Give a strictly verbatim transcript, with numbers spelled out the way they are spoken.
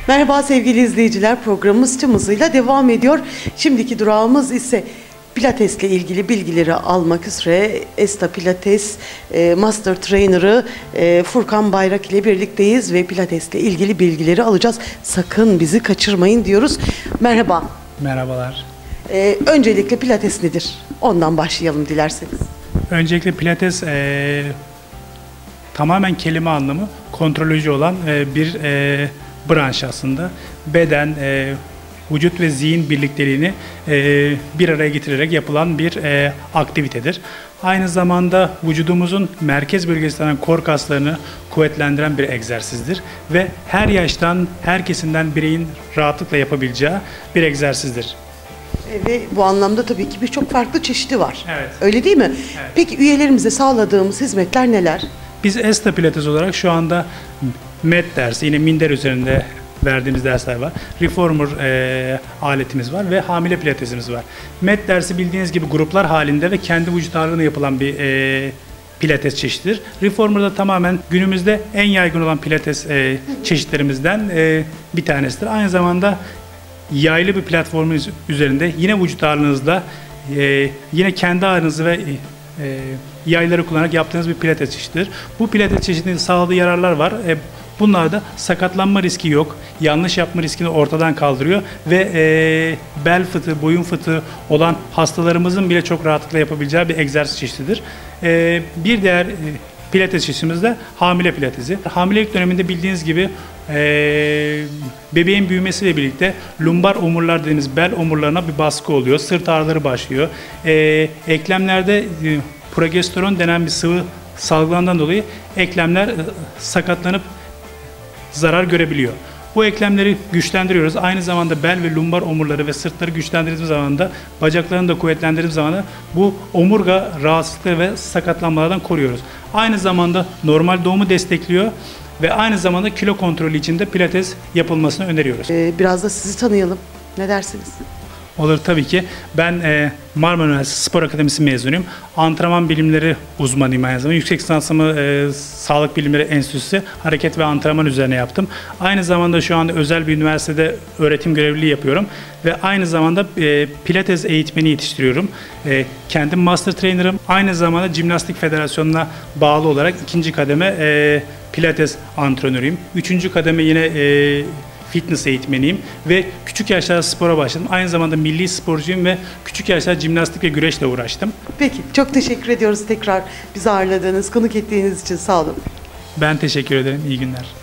Merhaba sevgili izleyiciler, programımız tüm hızıyla devam ediyor. Şimdiki durağımız ise Pilates'le ilgili bilgileri almak üzere Esta Pilates e, Master Trainer'ı e, Furkan Bayrak ile birlikteyiz ve Pilates'le ilgili bilgileri alacağız. Sakın bizi kaçırmayın diyoruz. Merhaba. Merhabalar. E, öncelikle Pilates nedir? Ondan başlayalım dilerseniz. Öncelikle Pilates e, tamamen kelime anlamı kontrolojik olan e, bir e, branş aslında. Beden, e, vücut ve zihin birlikteliğini e, bir araya getirerek yapılan bir e, aktivitedir. Aynı zamanda vücudumuzun merkez bölgesinden kor kaslarını kuvvetlendiren bir egzersizdir ve her yaştan, her kesimden bireyin rahatlıkla yapabileceği bir egzersizdir. Ve bu anlamda tabii ki birçok farklı çeşidi var. Evet. Öyle değil mi? Evet. Peki üyelerimize sağladığımız hizmetler neler? Biz Esta Pilates olarak şu anda mat dersi, yine minder üzerinde verdiğimiz dersler var. Reformer e, aletimiz var ve hamile pilatesimiz var. Mat dersi bildiğiniz gibi gruplar halinde ve kendi vücut ağırlığına yapılan bir e, pilates çeşididir. Reformer'da tamamen günümüzde en yaygın olan pilates e, çeşitlerimizden e, bir tanesidir. Aynı zamanda yaylı bir platformun üzerinde yine vücut ağırlığınızla e, yine kendi ağırlığınızı ve e, yayları kullanarak yaptığınız bir pilates çeşididir. Bu pilates çeşidinin sağladığı yararlar var. E, bunlarda sakatlanma riski yok. Yanlış yapma riskini ortadan kaldırıyor ve e, bel fıtığı, boyun fıtığı olan hastalarımızın bile çok rahatlıkla yapabileceği bir egzersiz çeşididir. E, bir diğer e, pilates çeşidimiz de hamile pilatesi. Hamilelik döneminde bildiğiniz gibi e, bebeğin büyümesiyle birlikte lumbar omurlar dediğimiz bel omurlarına bir baskı oluyor. Sırt ağrıları başlıyor. E, eklemlerde e, progesteron denen bir sıvı salgılandığından dolayı eklemler e, sakatlanıp zarar görebiliyor. Bu eklemleri güçlendiriyoruz. Aynı zamanda bel ve lumbar omurları ve sırtları güçlendirdiğimiz zaman da bacaklarını da kuvvetlendirdiğimiz zaman da bu omurga rahatsızlıkları ve sakatlanmalardan koruyoruz. Aynı zamanda normal doğumu destekliyor ve aynı zamanda kilo kontrolü için de pilates yapılmasını öneriyoruz. Ee, biraz da sizi tanıyalım. Ne dersiniz? Olur tabii ki. Ben e, Marmara Üniversitesi Spor Akademisi mezunuyum. Antrenman bilimleri uzmanıyım aynı zamanda. Yüksek lisansımı e, Sağlık Bilimleri Enstitüsü hareket ve antrenman üzerine yaptım. Aynı zamanda şu anda özel bir üniversitede öğretim görevliliği yapıyorum. Ve aynı zamanda e, pilates eğitmeni yetiştiriyorum. E, kendim master trainer'ım. Aynı zamanda Jimnastik Federasyonu'na bağlı olarak ikinci kademe e, pilates antrenörüyüm. Üçüncü kademe yine e, fitness eğitmeniyim ve küçük yaşlarda spora başladım. Aynı zamanda milli sporcuyum ve küçük yaşlarda jimnastik ve güreşle uğraştım. Peki, çok teşekkür ediyoruz tekrar bizi ağırladığınız, konuk ettiğiniz için. Sağ olun. Ben teşekkür ederim. İyi günler.